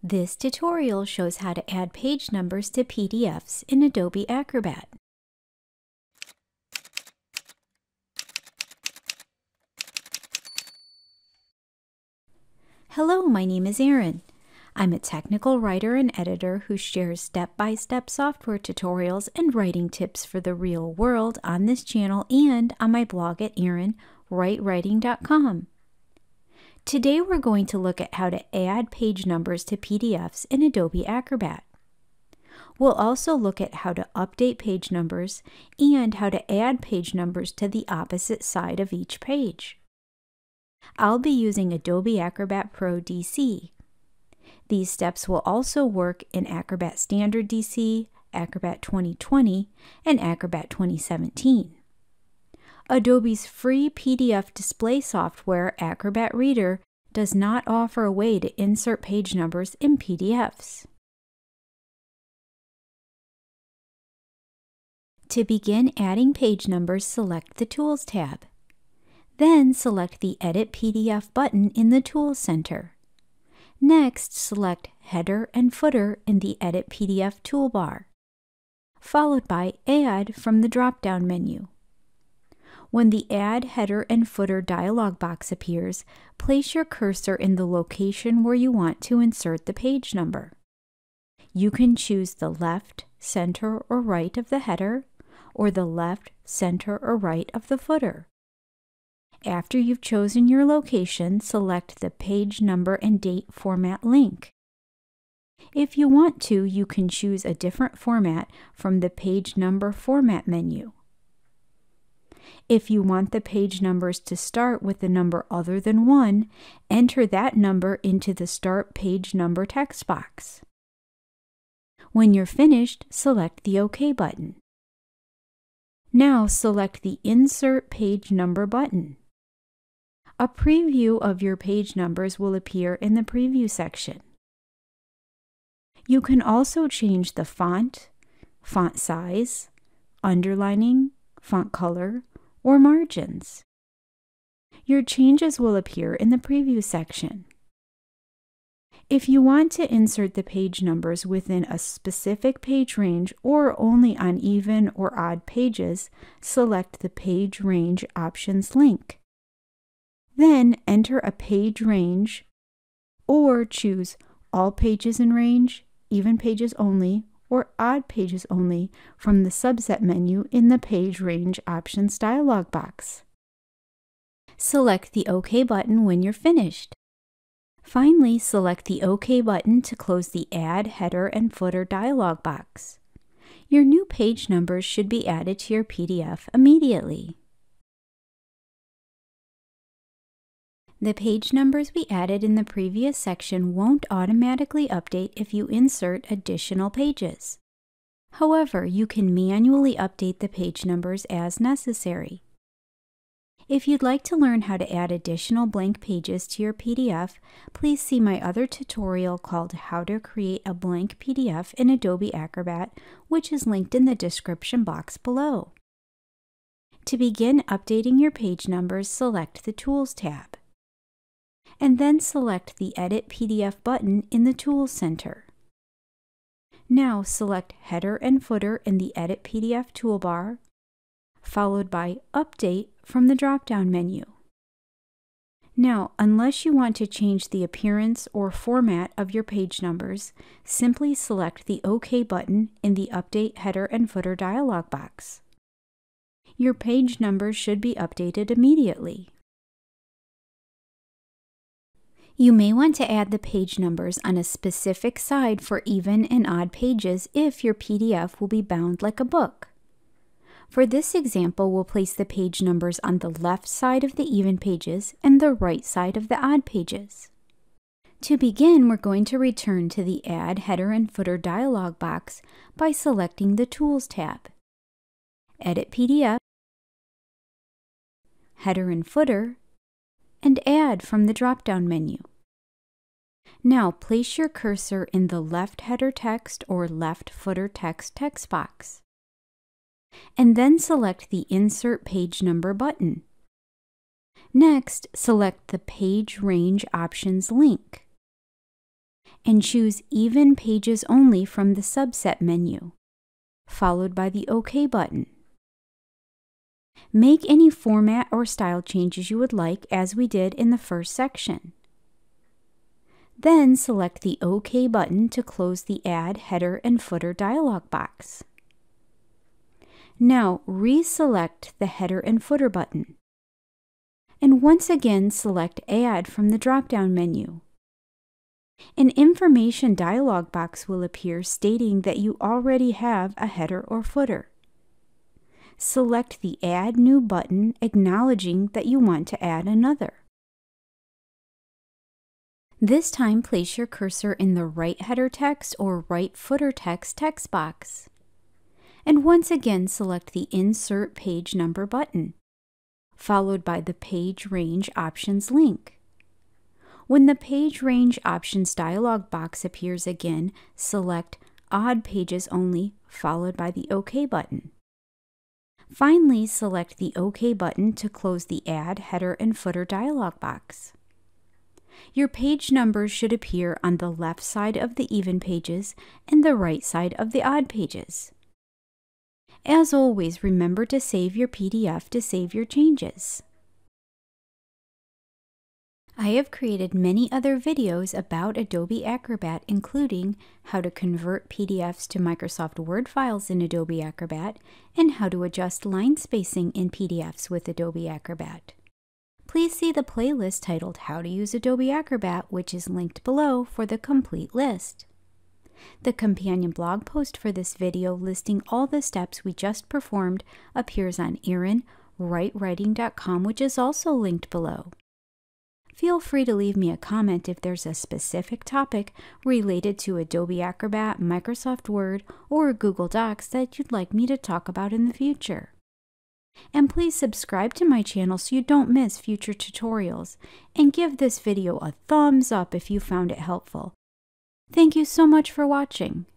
This tutorial shows how to add page numbers to PDFs in Adobe Acrobat. Hello, my name is Erin. I'm a technical writer and editor who shares step-by-step software tutorials and writing tips for the real world on this channel and on my blog at erinwritewriting.com. Today we're going to look at how to add page numbers to PDFs in Adobe Acrobat. We'll also look at how to update page numbers and how to add page numbers to the opposite side of each page. I'll be using Adobe Acrobat Pro DC. These steps will also work in Acrobat Standard DC, Acrobat 2020, and Acrobat 2017. Adobe's free PDF display software, Acrobat Reader, does not offer a way to insert page numbers in PDFs. To begin adding page numbers, select the Tools tab. Then select the Edit PDF button in the Tools Center. Next, select Header and Footer in the Edit PDF toolbar, followed by Add from the drop-down menu. When the Add Header and Footer dialog box appears, place your cursor in the location where you want to insert the page number. You can choose the left, center, or right of the header, or the left, center, or right of the footer. After you've chosen your location, select the Page Number and Date Format link. If you want to, you can choose a different format from the Page Number Format menu. If you want the page numbers to start with a number other than 1, enter that number into the Start Page Number text box. When you're finished, select the OK button. Now select the Insert Page Number button. A preview of your page numbers will appear in the Preview section. You can also change the font, font size, underlining, font color, or margins. Your changes will appear in the Preview section. If you want to insert the page numbers within a specific page range or only on even or odd pages, select the Page Range Options link. Then enter a page range or choose All Pages in Range, Even Pages Only, or Odd Pages Only from the subset menu in the Page Range Options dialog box. Select the OK button when you're finished. Finally, select the OK button to close the Add Header and Footer dialog box. Your new page numbers should be added to your PDF immediately. The page numbers we added in the previous section won't automatically update if you insert additional pages. However, you can manually update the page numbers as necessary. If you'd like to learn how to add additional blank pages to your PDF, please see my other tutorial called How to Create a Blank PDF in Adobe Acrobat, which is linked in the description box below. To begin updating your page numbers, select the Tools tab, and then select the Edit PDF button in the Tools Center. Now select Header and Footer in the Edit PDF toolbar, followed by Update from the drop-down menu. Now, unless you want to change the appearance or format of your page numbers, simply select the OK button in the Update Header and Footer dialog box. Your page numbers should be updated immediately. You may want to add the page numbers on a specific side for even and odd pages if your PDF will be bound like a book. For this example, we'll place the page numbers on the left side of the even pages and the right side of the odd pages. To begin, we're going to return to the Add Header and Footer dialog box by selecting the Tools tab, Edit PDF, Header and Footer, and Add from the drop-down menu. Now place your cursor in the left header text or left footer text box, and then select the Insert Page Number button. Next, select the Page Range Options link. and choose Even Pages Only from the subset menu, followed by the OK button. Make any format or style changes you would like, as we did in the first section. Then select the OK button to close the Add Header and Footer dialog box. Now reselect the Header and Footer button. And once again select Add from the drop-down menu. An information dialog box will appear stating that you already have a header or footer. Select the Add New button, acknowledging that you want to add another. This time, place your cursor in the right header text or right footer text box. And once again, select the Insert Page Number button, followed by the Page Range Options link. When the Page Range Options dialog box appears again, select Odd Pages Only, followed by the OK button. Finally, select the OK button to close the Add Header and Footer dialog box. Your page numbers should appear on the left side of the even pages and the right side of the odd pages. As always, remember to save your PDF to save your changes. I have created many other videos about Adobe Acrobat, including how to convert PDFs to Microsoft Word files in Adobe Acrobat and how to adjust line spacing in PDFs with Adobe Acrobat. Please see the playlist titled How to Use Adobe Acrobat, which is linked below for the complete list. The companion blog post for this video listing all the steps we just performed appears on ErinWriteWriting.com, which is also linked below. Feel free to leave me a comment if there's a specific topic related to Adobe Acrobat, Microsoft Word, or Google Docs that you'd like me to talk about in the future. And please subscribe to my channel so you don't miss future tutorials, and give this video a thumbs up if you found it helpful. Thank you so much for watching.